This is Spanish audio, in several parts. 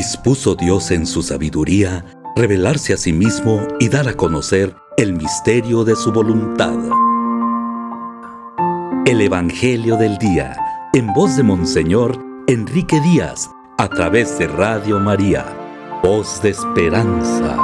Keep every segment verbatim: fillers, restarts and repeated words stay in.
Dispuso Dios en su sabiduría revelarse a sí mismo y dar a conocer el misterio de su voluntad. El Evangelio del Día, en voz de Monseñor Enrique Díaz, a través de Radio María, voz de esperanza.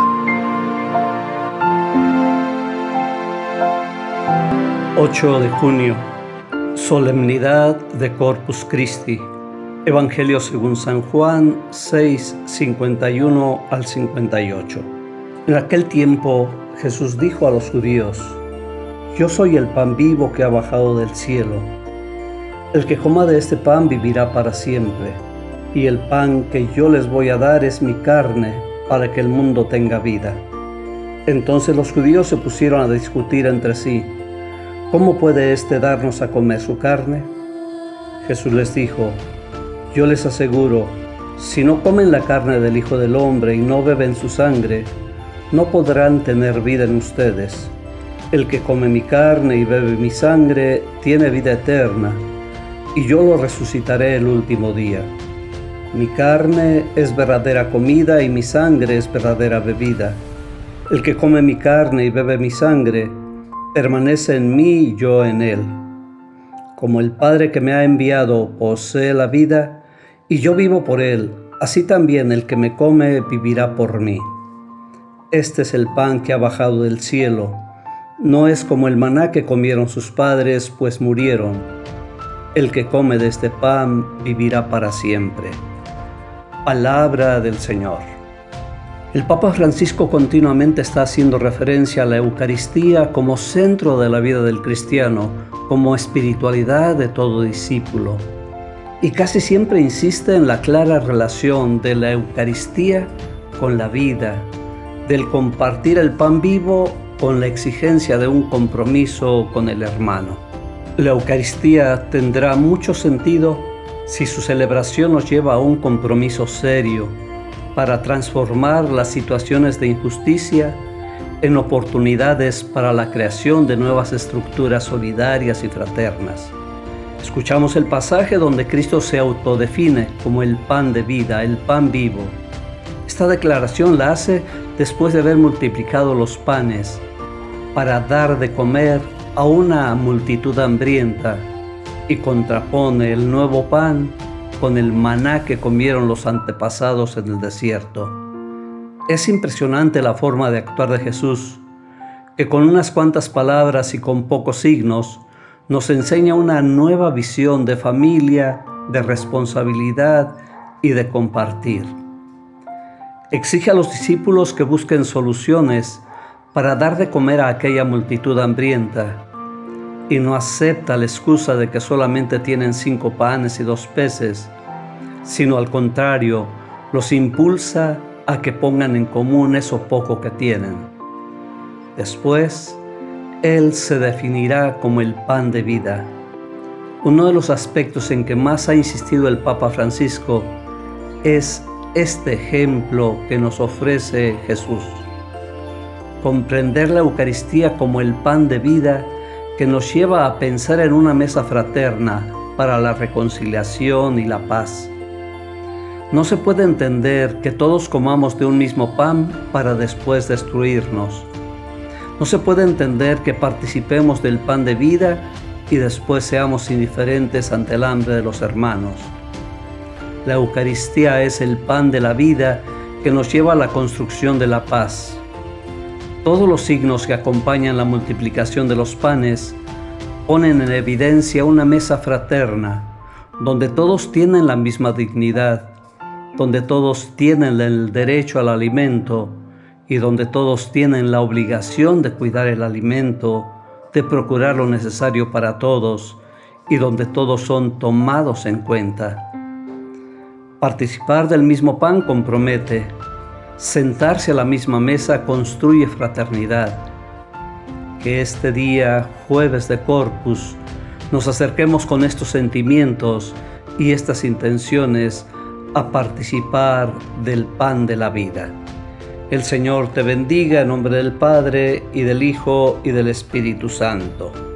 ocho de junio, Solemnidad de Corpus Christi. Evangelio según San Juan seis, cincuenta y uno al cincuenta y ocho. En aquel tiempo Jesús dijo a los judíos: Yo soy el pan vivo que ha bajado del cielo. El que coma de este pan vivirá para siempre, y el pan que yo les voy a dar es mi carne, para que el mundo tenga vida. Entonces los judíos se pusieron a discutir entre sí: ¿Cómo puede éste darnos a comer su carne? Jesús les dijo: Yo les aseguro, si no comen la carne del Hijo del Hombre y no beben su sangre, no podrán tener vida en ustedes. El que come mi carne y bebe mi sangre tiene vida eterna, y yo lo resucitaré el último día. Mi carne es verdadera comida y mi sangre es verdadera bebida. El que come mi carne y bebe mi sangre, permanece en mí y yo en él. Como el Padre que me ha enviado posee la vida, y yo vivo por él, así también el que me come vivirá por mí. Este es el pan que ha bajado del cielo. No es como el maná que comieron sus padres, pues murieron. El que come de este pan vivirá para siempre. Palabra del Señor. El Papa Francisco continuamente está haciendo referencia a la Eucaristía como centro de la vida del cristiano, como espiritualidad de todo discípulo. Y casi siempre insiste en la clara relación de la Eucaristía con la vida, del compartir el pan vivo con la exigencia de un compromiso con el hermano. La Eucaristía tendrá mucho sentido si su celebración nos lleva a un compromiso serio para transformar las situaciones de injusticia en oportunidades para la creación de nuevas estructuras solidarias y fraternas. Escuchamos el pasaje donde Cristo se autodefine como el pan de vida, el pan vivo. Esta declaración la hace después de haber multiplicado los panes para dar de comer a una multitud hambrienta, y contrapone el nuevo pan con el maná que comieron los antepasados en el desierto. Es impresionante la forma de actuar de Jesús, que con unas cuantas palabras y con pocos signos nos enseña una nueva visión de familia, de responsabilidad y de compartir. Exige a los discípulos que busquen soluciones para dar de comer a aquella multitud hambrienta, y no acepta la excusa de que solamente tienen cinco panes y dos peces, sino al contrario, los impulsa a que pongan en común eso poco que tienen. Después, Él se definirá como el pan de vida. Uno de los aspectos en que más ha insistido el Papa Francisco es este ejemplo que nos ofrece Jesús. Comprender la Eucaristía como el pan de vida que nos lleva a pensar en una mesa fraterna para la reconciliación y la paz. No se puede entender que todos comamos de un mismo pan para después destruirnos. No se puede entender que participemos del pan de vida y después seamos indiferentes ante el hambre de los hermanos. La Eucaristía es el pan de la vida que nos lleva a la construcción de la paz. Todos los signos que acompañan la multiplicación de los panes ponen en evidencia una mesa fraterna, donde todos tienen la misma dignidad, donde todos tienen el derecho al alimento y donde todos tienen la obligación de cuidar el alimento, de procurar lo necesario para todos y donde todos son tomados en cuenta. Participar del mismo pan compromete. Sentarse a la misma mesa construye fraternidad. Que este día, jueves de Corpus, nos acerquemos con estos sentimientos y estas intenciones a participar del pan de la vida. El Señor te bendiga en nombre del Padre, y del Hijo, y del Espíritu Santo.